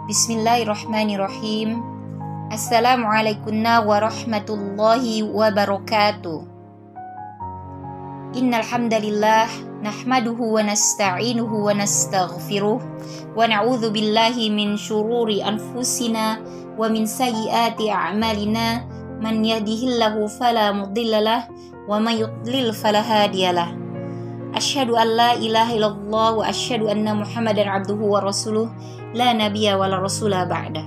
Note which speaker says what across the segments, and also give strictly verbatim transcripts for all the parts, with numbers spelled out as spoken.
Speaker 1: Bismillahirrahmanirrahim. Assalamualaikum warahmatullahi wabarakatuh. Innal hamdalillah nahmaduhu wa nasta'inuhu wa nastaghfiruh wa na'udzu billahi min syururi anfusina wa min sayyiati a'malina. Man yahdihillahu fala mudhillalah wa may yudlil fala hadiyalah. Asyhadu an la ilaha illallah wa asyhadu anna Muhammadan abduhu wa rasuluh la nabiyya wa la rasula ba'da.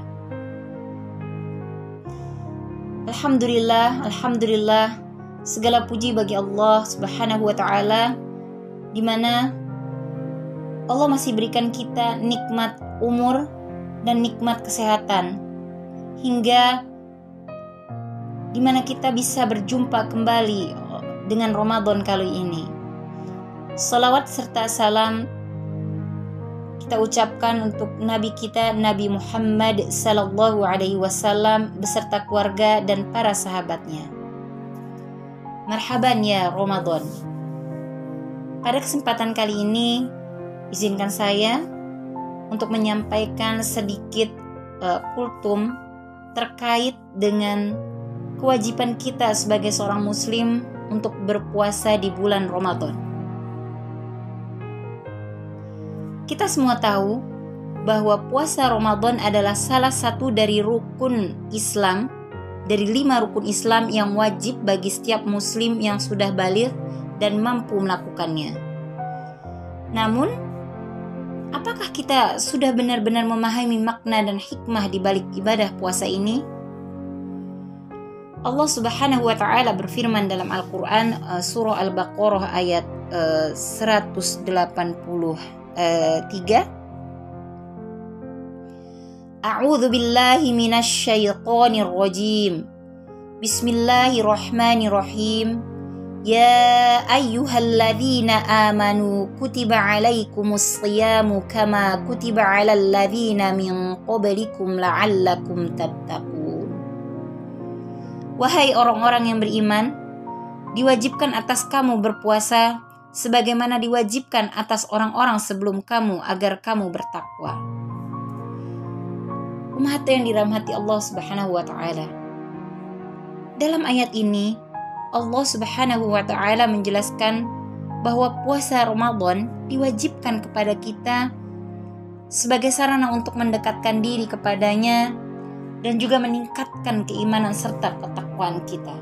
Speaker 1: Alhamdulillah, alhamdulillah, segala puji bagi Allah Subhanahu wa taala, di mana Allah masih berikan kita nikmat umur dan nikmat kesehatan hingga di mana kita bisa berjumpa kembali dengan Ramadan kali ini. Salawat serta salam kita ucapkan untuk Nabi kita, Nabi Muhammad sallallahu alaihi wasallam beserta keluarga dan para sahabatnya. Marhaban ya Ramadan. Pada kesempatan kali ini, izinkan saya untuk menyampaikan sedikit uh, kultum terkait dengan kewajiban kita sebagai seorang muslim untuk berpuasa di bulan Ramadan. Kita semua tahu bahwa puasa Ramadan adalah salah satu dari rukun Islam, dari lima rukun Islam yang wajib bagi setiap muslim yang sudah baligh dan mampu melakukannya. Namun, apakah kita sudah benar-benar memahami makna dan hikmah di balik ibadah puasa ini? Allah Subhanahu wa taala berfirman dalam Al-Qur'an, uh, surah Al-Baqarah ayat uh, seratus delapan puluh tiga. A'udzu billahi minasy syaithanir rajim. Bismillahirrahmanirrahim. Ya ayyuhalladzina amanu kutiba 'alaikumus shiyamu kama kutiba 'alal ladzina min qablikum la'allakum tattaqun. Wahai orang-orang yang beriman, diwajibkan atas kamu berpuasa sebagaimana diwajibkan atas orang-orang sebelum kamu agar kamu bertakwa. Umat yang dirahmati Allah Subhanahu wa taala. Dalam ayat ini, Allah Subhanahu wa taala menjelaskan bahwa puasa Ramadan diwajibkan kepada kita sebagai sarana untuk mendekatkan diri kepadanya dan juga meningkatkan keimanan serta ketakwaan kita.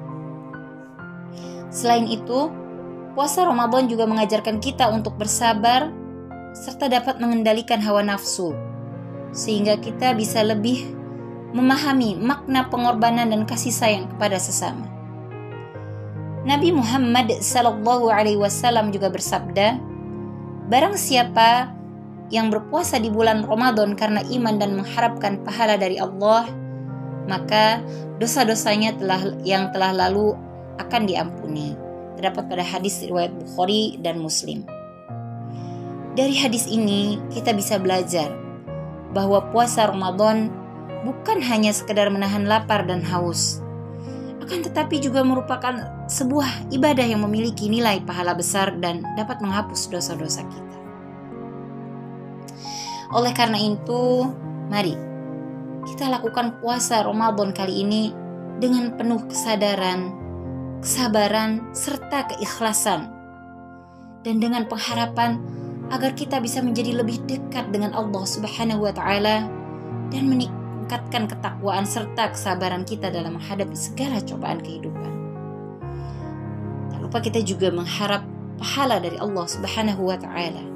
Speaker 1: Selain itu, puasa Ramadan juga mengajarkan kita untuk bersabar serta dapat mengendalikan hawa nafsu, sehingga kita bisa lebih memahami makna pengorbanan dan kasih sayang kepada sesama. Nabi Muhammad sallallahu alaihi wasallam juga bersabda, barang siapa yang berpuasa di bulan Ramadan karena iman dan mengharapkan pahala dari Allah, maka dosa-dosanya telah yang telah lalu akan diampuni. Terdapat pada hadis riwayat Bukhari dan Muslim. Dari hadis ini kita bisa belajar bahwa puasa Ramadan bukan hanya sekedar menahan lapar dan haus, akan tetapi juga merupakan sebuah ibadah yang memiliki nilai pahala besar dan dapat menghapus dosa-dosa kita. Oleh karena itu, mari kita lakukan puasa Ramadan kali ini dengan penuh kesadaran, kesabaran, serta keikhlasan, dan dengan pengharapan agar kita bisa menjadi lebih dekat dengan Allah Subhanahu wa taala dan meningkatkan ketakwaan serta kesabaran kita dalam menghadapi segala cobaan kehidupan. Tak lupa kita juga mengharap pahala dari Allah Subhanahu wa taala.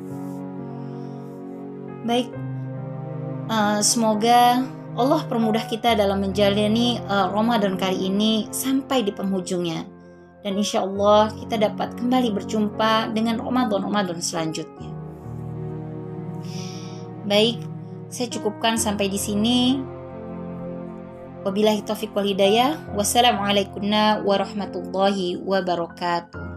Speaker 1: Baik, uh, semoga Allah permudah kita dalam menjalani uh, Ramadan kali ini sampai di penghujungnya. Dan insya Allah kita dapat kembali berjumpa dengan Ramadan-Ramadan selanjutnya. Baik, saya cukupkan sampai di sini. Wabillahi taufiq wal hidayah. Wassalamualaikum warahmatullahi wabarakatuh.